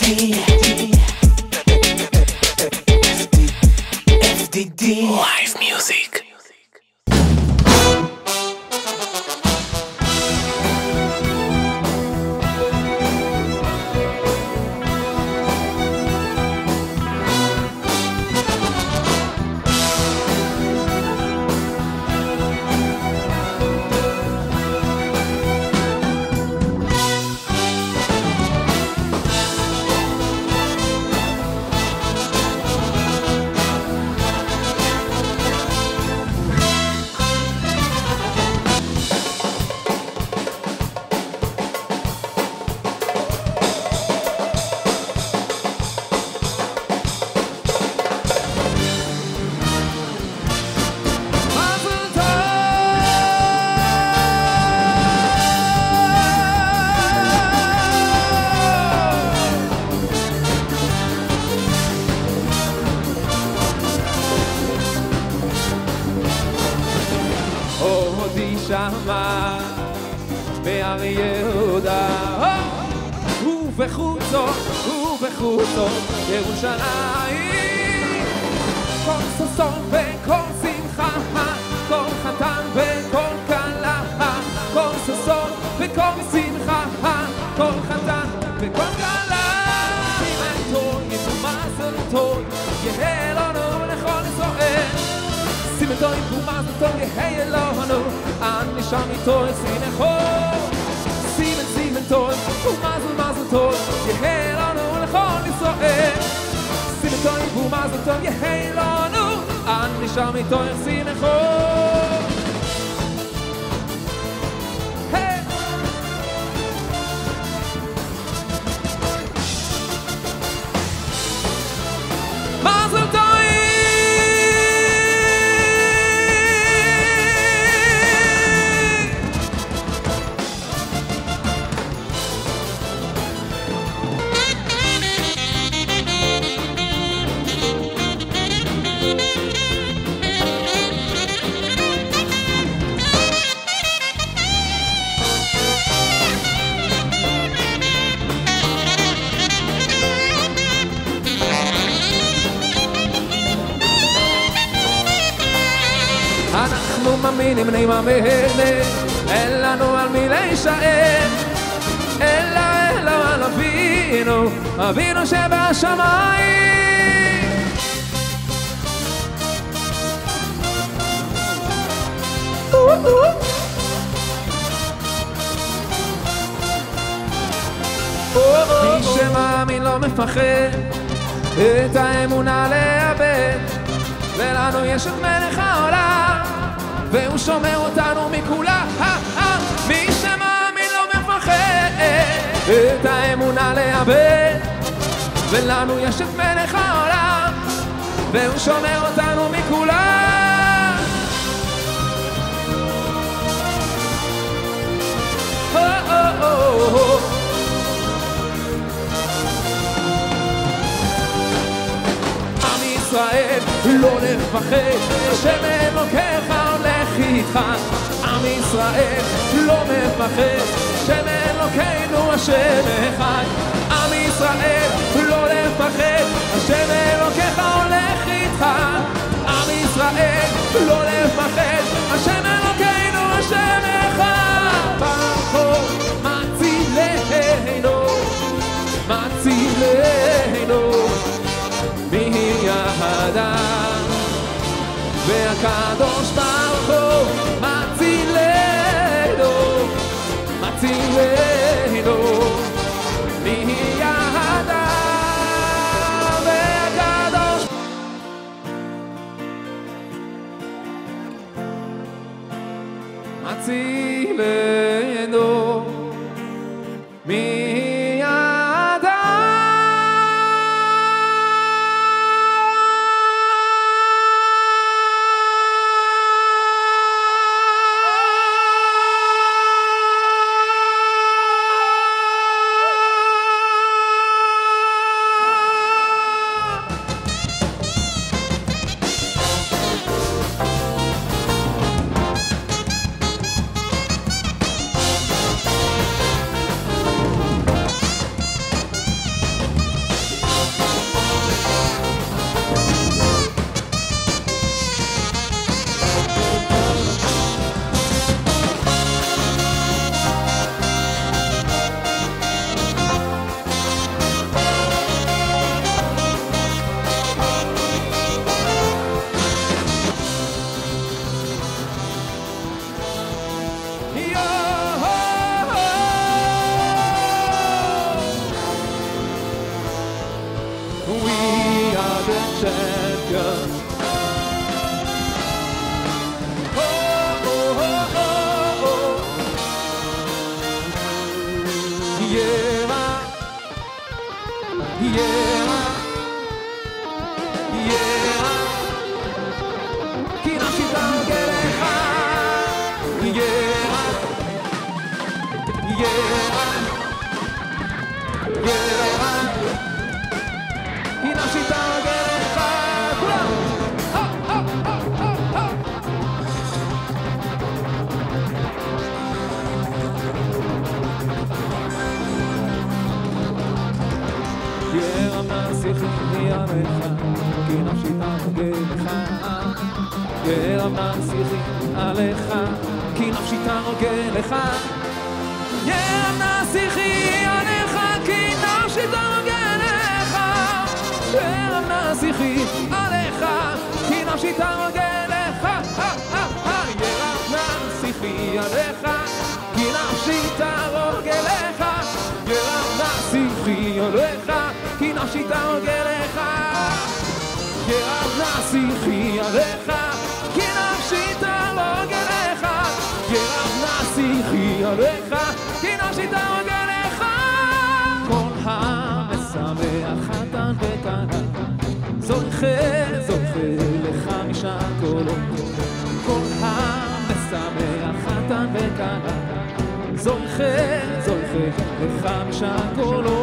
FDD Live Music. שמה בהר יהודה ובחוצות ירושלים כל ששון וכל שמחה כל חתן וכל כלה כל ששון וכל שמחה כל חתן וכל כלה אם אין טוב יתומס טוב יהיה לנו לכל ישראל Simento in Pumas to hey Elohanu Ani shami to sinecho Simento Pumas to hey Elohanu lechol Yisrael Simento in Pumas to hey Elohanu Ani shami to sinecho Hey Mazel tov אנחנו מאמינים נאמנים אין לנו על מי להישאר אלא על אבינו שבשמיים מי שמאמין לא מפחד את האמונה לאבד ולנו יש את מלך העולם והוא שומר אותנו מכולם מי שמאמין לא מפחד את האמונה לאבד ולנו יש את מלך העולם והוא שומר אותנו מכולם עם ישראל לא נפחד השם אלוקיך הולך איתך עם ישראל לא מפחד השם אלוקינו השם אחד עם ישראל לא לפחד השם אלוקיך הולך איתך עם ישראל לא לפחד השם אלוקינו השם אחד ברוך מצילנו מיהדם והקדוש ברוך הוא מצילנו מיהדם והקדוש מצילנו champion. כי נפשי תרגל לך, כי נפשי תרגל לך, כולם! ירמנה שיחי עליך, כי נפשי תרגל לך. ירמנה שיחי עליך, כי נפשי תרגל לך. ירמנה שיחי עליך, כי נפשי תרגל לך. ירמנה שיחי עליך, כי נפשי תרגל לך. ירמנה שיחי עליך, כי נפשי תרגל לך. ירמנה שיחי עליך, כי נפשי תרגל לך. ירמנה שיחי עליך, כי נפשי תרגל לך. ירמנה שיחי עליך, כי נפשי תרגל לך. כל המשמח חתן וכלה, זוכה לך משעת קולו. כל המשמח חתן וכלה, זוכה לך משעת קולו.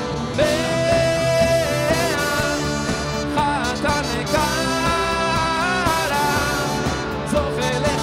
חתן וכלה, זוכה לך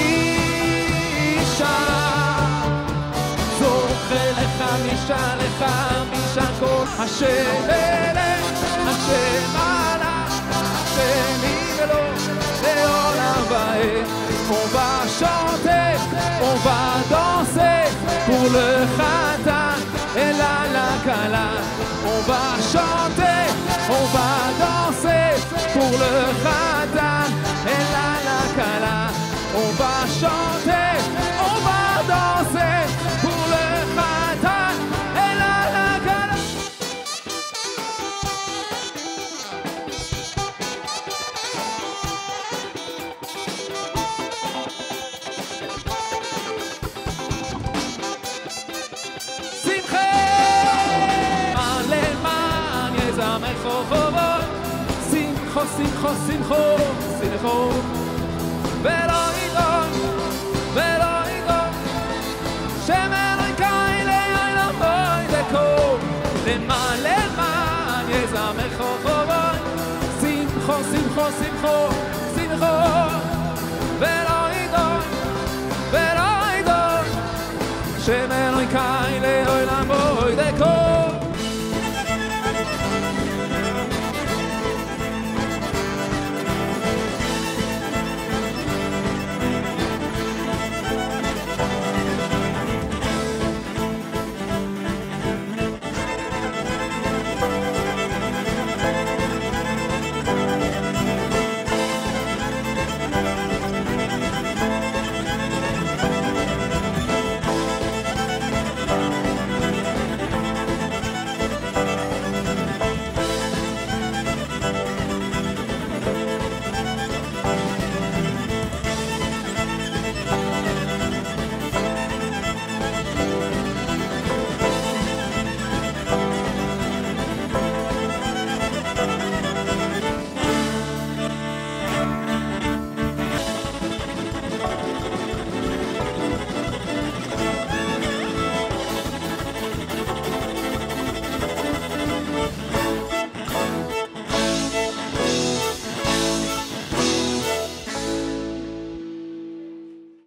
משעה כל השם אלך, השם עלה, השם יגלו לעולם ועד. ובשוטף ובדוסף pour le חתן אלא לכלה. ובשוטף ובדוסף pour le חתן אלא לכלה. ובשוטף ובדוסף pour le חתן אלא לכלה. שמחה למען יזמר חובות, שמחו שמחו שמחו שמחו ולא ידון ולא ידון שם אלוהי לעולם בוי דקום. למען יזמר חובות, שמחו שמחו שמחו שמחו